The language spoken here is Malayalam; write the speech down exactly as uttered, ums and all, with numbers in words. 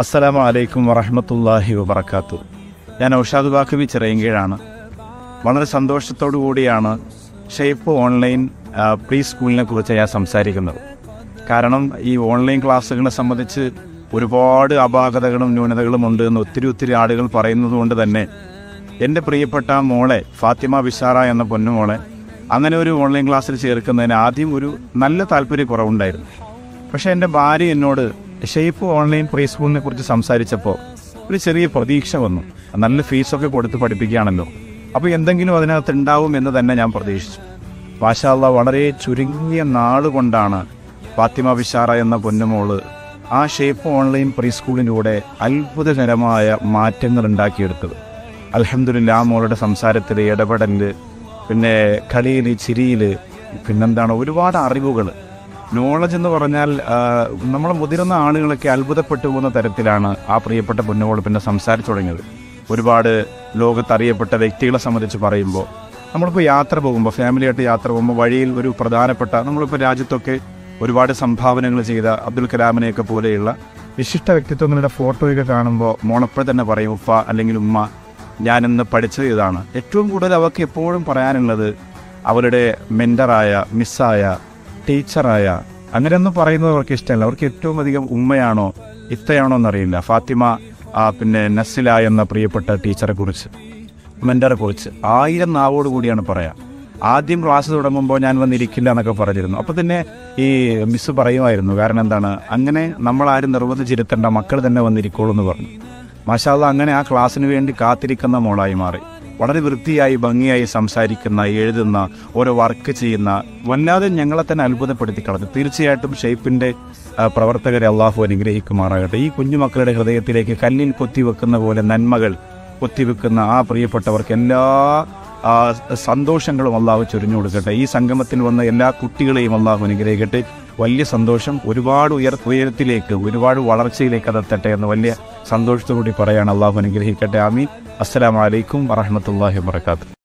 അസ്സലാമു അലൈക്കും വറഹ്മത്തുള്ളാഹി വബറകാതുഹു. ഞാൻ ഔഷാദ് ബാഖവി ചിറയൻകീഴാണ്. വളരെ സന്തോഷത്തോടു കൂടിയാണ് ഷെയ്പ്പ് ഓൺലൈൻ പ്രീ സ്കൂളിനെ കുറിച്ച് ഞാൻ സംസാരിക്കുന്നത്. കാരണം ഈ ഓൺലൈൻ ക്ലാസ്സുകളെ സംബന്ധിച്ച് ഒരുപാട് അപാകതകളും ന്യൂനതകളും ഉണ്ട് എന്ന് ഒത്തിരി ഒത്തിരി ആളുകൾ പറയുന്നത് കൊണ്ട് തന്നെ എൻ്റെ പ്രിയപ്പെട്ട മോളെ ഫാത്തിമ ബിഷാറ എന്ന പൊന്നുമോളെ അങ്ങനെ ഒരു ഓൺലൈൻ ക്ലാസ്സിൽ ചേർക്കുന്നതിന് ആദ്യം ഒരു നല്ല താല്പര്യക്കുറവുണ്ടായിരുന്നു. പക്ഷേ എൻ്റെ ഭാര്യ എന്നോട് ഷെയ്പ്പ് ഓൺലൈൻ പ്രീ സ്കൂളിനെ കുറിച്ച് സംസാരിച്ചപ്പോൾ ഒരു ചെറിയ പ്രതീക്ഷ വന്നു. നല്ല ഫീസൊക്കെ കൊടുത്ത് പഠിപ്പിക്കുകയാണല്ലോ, അപ്പോൾ എന്തെങ്കിലും അതിനകത്ത് ഉണ്ടാവും എന്ന് തന്നെ ഞാൻ പ്രതീക്ഷിച്ചു. മാഷാ അല്ലാഹ്, വളരെ ചുരുങ്ങിയ നാളുകൊണ്ടാണ് ഫാത്തിമ ബിഷാറ എന്ന പൊന്നുമോള് ആ ഷെയ്പ്പ് ഓൺലൈൻ പ്രീ സ്കൂളിലൂടെ അത്ഭുതകരമായ മാറ്റങ്ങൾ ഉണ്ടാക്കിയെടുത്തത്. അൽഹംദുലില്ലാ, ആ മോളുടെ സംസാരത്തിൽ, ഇടപെടലിൽ, പിന്നെ കളിയിൽ, ചിരിയിൽ, പിന്നെന്താണ് ഒരുപാട് അറിവുകൾ, നോളജ് എന്ന് പറഞ്ഞാൽ നമ്മളെ മുതിർന്ന ആളുകളൊക്കെ അത്ഭുതപ്പെട്ടു പോകുന്ന തരത്തിലാണ് ആ പ്രിയപ്പെട്ട പൊന്നുമോൾ പിന്നെ സംസാരിച്ചു തുടങ്ങിയത്. ഒരുപാട് ലോകത്തറിയപ്പെട്ട വ്യക്തികളെ സംബന്ധിച്ച് പറയുമ്പോൾ, നമ്മളിപ്പോൾ യാത്ര പോകുമ്പോൾ, ഫാമിലിയായിട്ട് യാത്ര പോകുമ്പോൾ വഴിയിൽ ഒരു പ്രധാനപ്പെട്ട, നമ്മളിപ്പോൾ രാജ്യത്തൊക്കെ ഒരുപാട് സംഭാവനകൾ ചെയ്ത അബ്ദുൽ കലാമിനെയൊക്കെ പോലെയുള്ള വിശിഷ്ട വ്യക്തിത്വങ്ങളുടെ ഫോട്ടോയൊക്കെ കാണുമ്പോൾ മോളപ്പോൾ തന്നെ പറയും, ഉപ്പ അല്ലെങ്കിൽ ഉമ്മ, ഞാനിന്ന് പഠിച്ചത് ഇതാണ്. ഏറ്റവും കൂടുതൽ അവർക്ക് എപ്പോഴും പറയാനുള്ളത് അവരുടെ മെൻറ്ററായ, മിസ്സായ, ടീച്ചറായ, അങ്ങനെയൊന്നും പറയുന്നത് അവർക്ക് ഇഷ്ടമല്ല. അവർക്ക് ഏറ്റവും അധികം ഉമ്മയാണോ ഇത്തയാണോ എന്നറിയില്ല. ഫാത്തിമ പിന്നെ നസില എന്ന പ്രിയപ്പെട്ട ടീച്ചറെ കുറിച്ച്, മെൻറ്ററെ കുറിച്ച് ആയിരം നാവോട് കൂടിയാണ് പറയാം. ആദ്യം ക്ലാസ് തുടങ്ങുമ്പോൾ ഞാൻ വന്നിരിക്കില്ല എന്നൊക്കെ പറഞ്ഞിരുന്നു. അപ്പോൾ തന്നെ ഈ മിസ്സ് പറയുമായിരുന്നു, കാരണം എന്താണ്, അങ്ങനെ നമ്മളാരും നിർബന്ധിച്ചിരുത്തേണ്ട, മക്കൾ തന്നെ വന്നിരിക്കോളൂ എന്ന് പറഞ്ഞു. മാഷാ അല്ലാഹ്, അങ്ങനെ ആ ക്ലാസ്സിന് വേണ്ടി കാത്തിരിക്കുന്ന മോളായി മാറി. വളരെ വൃത്തിയായി, ഭംഗിയായി സംസാരിക്കുന്ന, എഴുതുന്ന, ഓരോ വർക്ക് ചെയ്യുന്ന, വല്ലാതെ ഞങ്ങളെ തന്നെ അത്ഭുതപ്പെടുത്തി കളഞ്ഞു. തീർച്ചയായിട്ടും ഷെയ്പ്പിൻ്റെ പ്രവർത്തകരെ അള്ളാഹു അനുഗ്രഹിക്കുമാറാകട്ടെ. ഈ കുഞ്ഞുമക്കളുടെ ഹൃദയത്തിലേക്ക് കല്ലിൽ കൊത്തിവെക്കുന്ന പോലെ നന്മകൾ കൊത്തിവെക്കുന്ന ആ പ്രിയപ്പെട്ടവർക്ക് എല്ലാ സന്തോഷങ്ങളും അള്ളാഹു ചൊരിഞ്ഞു കൊടുക്കട്ടെ. ഈ സംഗമത്തിൽ വന്ന എല്ലാ കുട്ടികളെയും അള്ളാഹു അനുഗ്രഹിക്കട്ടെ. വലിയ സന്തോഷം, ഒരുപാട് ഉയർ ഉയരത്തിലേക്ക് ഒരുപാട് വളർച്ചയിലേക്ക് അതെത്തട്ടെ എന്ന് വലിയ സന്തോഷത്തോടുകൂടി പറയാണ്. അള്ളാഹു അനുഗ്രഹിക്കട്ടെ. ആമീൻ. അസ്സലാമു അലൈക്കും വറഹ്മത്തുള്ളാഹി വബറകാതുഹു.